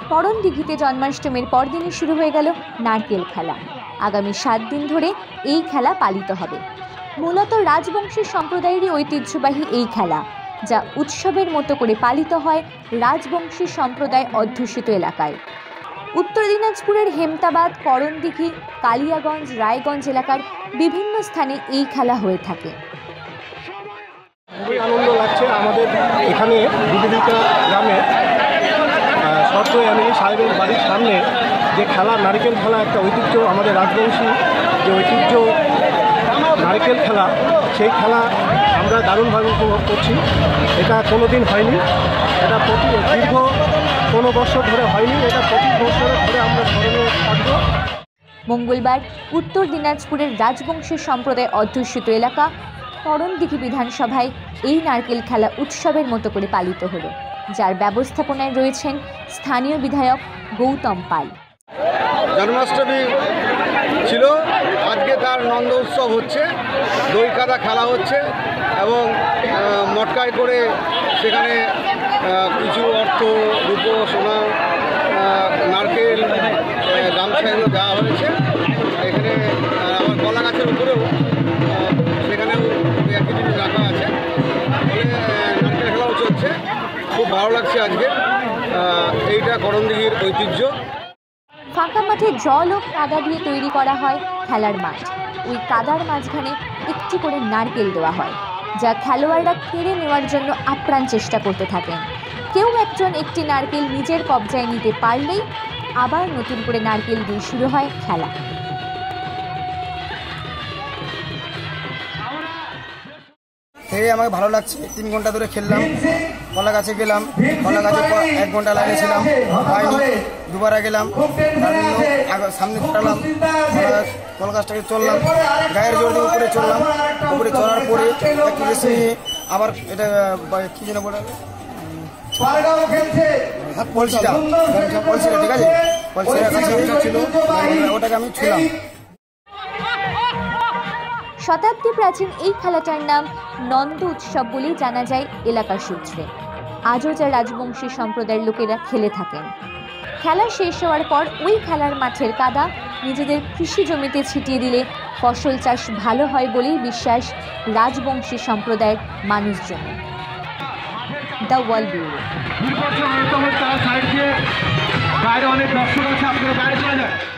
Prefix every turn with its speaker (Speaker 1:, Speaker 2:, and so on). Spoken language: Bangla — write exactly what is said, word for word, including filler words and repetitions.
Speaker 1: করণদিঘিতে জন্মাষ্টমীর পরদিনই শুরু হয়ে গেল নারকেল খেলা। আগামী সাত দিন ধরে এই খেলা পালিত হবে। মূলত রাজবংশী সম্প্রদায়েরই ঐতিহ্যবাহী এই খেলা, যা উৎসবের মতো করে পালিত হয় রাজবংশী সম্প্রদায় অধ্যুষিত এলাকায়। উত্তর দিনাজপুরের হেমতাবাদ, করণদিঘি, কালিয়াগঞ্জ, রায়গঞ্জ এলাকার বিভিন্ন স্থানে এই খেলা হয়ে থাকে।
Speaker 2: খুবই আনন্দ লাগছে আমাদের এখানে বিবিধিকা গ্রামে সত্য এমএলএ সাহেবের বাড়ির সামনে যে খেলা, নারকেল খেলা, একটা ঐতিহ্য, আমাদের রাজবংশী যে ঐতিহ্য নারকেল খেলা, সেই খেলা আমরা দারুণভাবে উপভোগ করছি। এটা কোনো দিন হয়নি, এটা প্রতি দীর্ঘ কোনো বছর ধরে হয়নি, এটা প্রতি বছর ধরে আমরা স্মরণে থাকব।
Speaker 1: মঙ্গলবার উত্তর দিনাজপুরের রাজবংশী সম্প্রদায় অধ্যুষিত এলাকা করণদিঘি বিধানসভায় এই নারকেল খেলা উৎসবের মতো করে পালিত হলো, যার ব্যবস্থাপনায় রয়েছেন স্থানীয় বিধায়ক গৌতম পাল।
Speaker 3: জন্মাষ্টমী ছিল, আজকে তার নন্দ উৎসব হচ্ছে, দই কাদা খেলা হচ্ছে এবং মটকায় করে সেখানে কিছু অর্থ, রূপো, সোনা, নারকেল, গামছা এগুলো দেওয়া হয়েছে। এখানে আমার কলা গাছের উপরেও সেখানেও একই জিনিস রাখা আছে, বলে নারকেল খেলাও চলছে। খুব ভালো লাগছে আজকে, এইটা করণদিঘির ঐতিহ্য।
Speaker 1: ফাঁকা মাঠে জল ও কাদা দিয়ে তৈরি করা হয় খেলার মাঠ। ওই কাদার মাঝখানে একটি করে নারকেল দেওয়া হয়, যা খেলোয়াড়রা কেড়ে নেওয়ার জন্য আপ্রাণ চেষ্টা করতে থাকেন। কেউ একজন একটি নারকেল নিজের কবজায় নিতে পারলেই আবার নতুন করে নারকেল দিয়ে শুরু হয় খেলা।
Speaker 4: এই আমাকে ভালো লাগছে। তিন ঘন্টা ধরে খেললাম, কলা গাছে গেলাম, কলা গাছে এক ঘন্টা লাইনে ছিলাম, দুবার গেলাম, সামনে ছড়ালাম, কলা গাছটাকে চললাম, গায়ের জোর দিয়ে উপরে চললাম, উপরে চলার পরে একটু রেসে নিয়ে আবার এটা কি যেন বলে পলসিটা পলসিটা ঠিক আছে, পলসিটার কাছে ছিল, ওটাকে আমি ছুলাম।
Speaker 1: শতাব্দী প্রাচীন এই খেলাটার নাম নন্দ উৎসব বলেই জানা যায় এলাকার সূত্রে। আজও যা রাজবংশী সম্প্রদায়ের লোকেরা খেলে থাকেন। খেলা শেষ হওয়ার পর ওই খেলার মাঠের কাদা নিজেদের কৃষি জমিতে ছিটিয়ে দিলে ফসল চাষ ভালো হয় বলেই বিশ্বাস রাজবংশী সম্প্রদায়ের মানুষজন। The world bureau.